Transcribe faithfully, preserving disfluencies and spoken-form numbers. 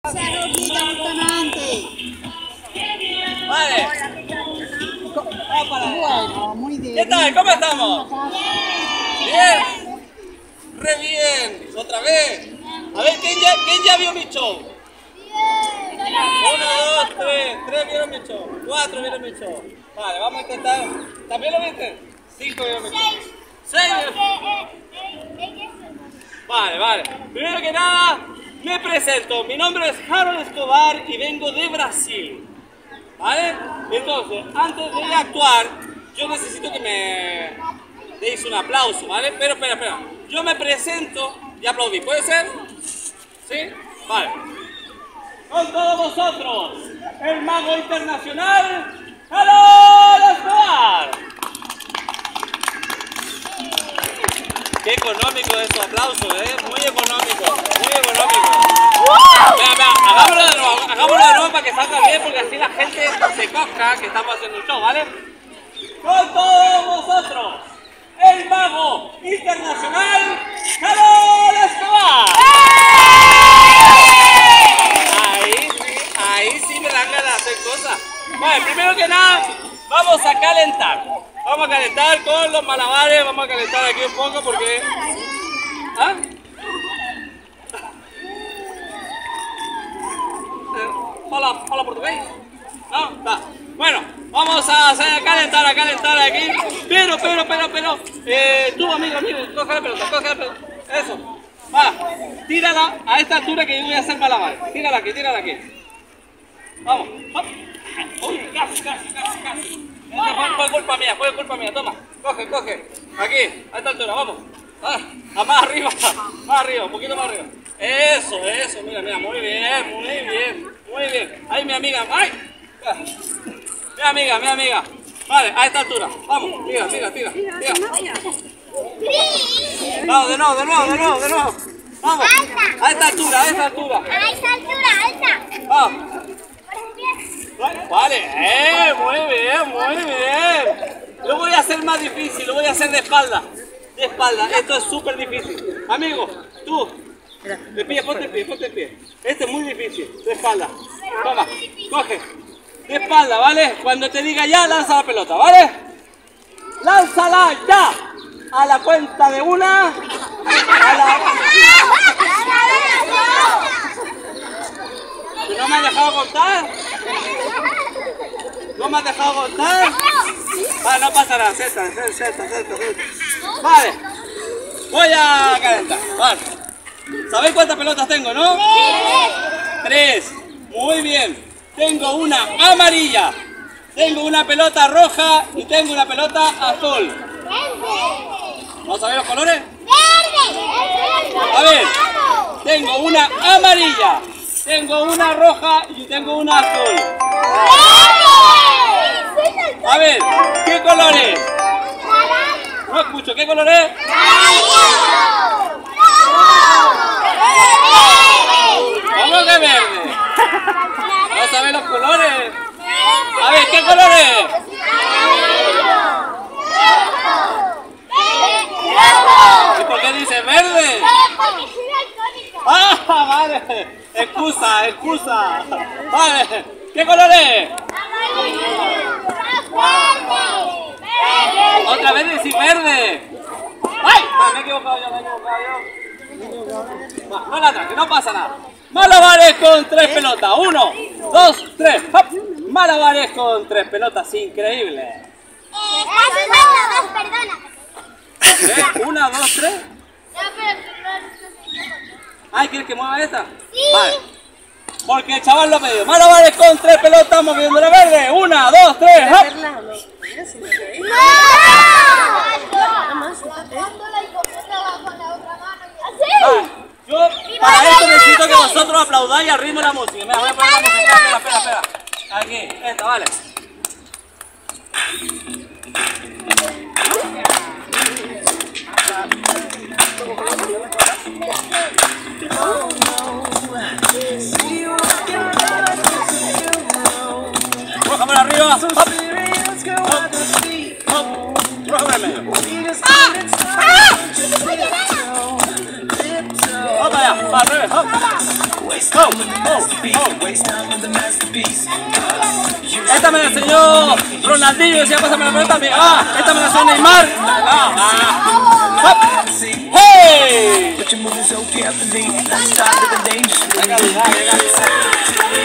Vale. Bueno, muy bien. ¿Qué tal? ¿Cómo estamos? Bien. Re bien. Otra vez. A ver, ¿quién ya, quién ya vio mi show? Uno, dos, tres. Tres vieron mi show. Cuatro vieron mi show. Vale, vamos a intentar. ¿También lo viste? Cinco vieron mi show. Seis vieron. Vale, vale. Primero que nada, me presento. Mi nombre es Harold Escobar y vengo de Brasil. ¿Vale? Entonces, antes de actuar, yo necesito que me deis un aplauso, ¿vale? Pero, espera, espera. Yo me presento y aplaudí. ¿Puede ser? ¿Sí? Vale. Con todos vosotros, el mago internacional, Harold Escobar. Qué económico es tu aplauso, ¿eh? Muy económico, muy económico. Vea, vea, hagámoslo de nuevo, hagámoslo de nuevo para que salga bien, porque así la gente se cosca que estamos haciendo un show, ¿vale? Con todos vosotros, el mago internacional, Harold Escobar. Ahí sí, ahí sí me dan ganas de hacer cosas. Bueno, primero que nada, vamos a calentar. Vamos a calentar con los malabares, vamos a calentar aquí un poco porque... ¿Ah? Hola, hola portugués. No, va. Bueno, vamos a hacer a calentar, a calentar aquí. Pero, pero, pero, pero. Eh, tú, amigo, amigo, coge la pelota, coge la pelota. Eso. Va, tírala a esta altura que yo voy a hacer malabares. Tírala aquí, tírala aquí. Vamos. Hop. Uy, casi, casi, casi, casi. Fue, fue culpa mía, fue culpa mía. Toma, coge, coge. Aquí, a esta altura, vamos. Ah, a más arriba, más arriba, un poquito más arriba. Eso, eso, mira, mira, muy bien, muy bien, muy bien. Ahí mi amiga, ¡ay! Mi amiga, mi amiga. Vale, a esta altura. Vamos, tira, tira, tira. tira. Vamos, de nuevo, de nuevo, de nuevo, de nuevo. Vamos, a esta altura, a esta altura. A esta altura, alta. Vamos. Vale, eh, muy bien, muy bien. Lo voy a hacer más difícil, lo voy a hacer de espalda. De espalda, esto es súper difícil. Amigo, tú, de pie, ponte de pie, ponte de pie. Este es muy difícil, de espalda. Toma, coge. De espalda, ¿vale? Cuando te diga ya, lanza la pelota, ¿vale? ¡Lánzala ya! A la cuenta de una. A la... ¿No me has dejado contar? ¿No me has dejado contar? Vale, no pasa nada, senta, senta, senta, senta. Vale, voy a calentar, vale. ¿Sabéis cuántas pelotas tengo, no? Tres. Muy bien. Tengo una amarilla, tengo una pelota roja y tengo una pelota azul. ¿Vamos a ver los colores? A ver, tengo una amarilla, tengo una roja y tengo una azul. A ver, ¿qué colores? No escucho, ¿qué colores? ¿Cómo que verde? ¿No sabes los colores? A ver, ¿qué colores? ¿Y por qué dice verde? ¡Ah, vale! Excusa, excusa. Vale, ¿qué colores? Otra vez decís verde. ¡Ay! Ah, me he equivocado yo, me he equivocado yo. Va, no la traje, no pasa nada. Malabares con tres pelotas. Uno, dos, tres. ¡Hop! Malabares con tres pelotas. Increíble. ¿Qué? ¿Una, dos, tres? Ay, ¿quieres que mueva esta? Sí. Vale. Porque el chaval lo ha pedido. Malabares con tres pelotas moviendo la verde. Una, dos, tres. ¡Hop! Vale. Yo para esto necesito que vosotros aplaudáis al ritmo de la música. Mira, voy a poner la música. Espera, espera, espera. Aquí, esta, vale. Roja por arriba. Hop. Hop. Hop. Roja por el medio. ¡Ah! ¡Ah! Vamos allá, para al revés. Hop. Go. Esta me la enseñó Ronaldinho, decía pásame la pelota a mí. Ah, esta me la enseñó Neymar. Ah, ah. ¡Hey! Qué calidad, qué calidad.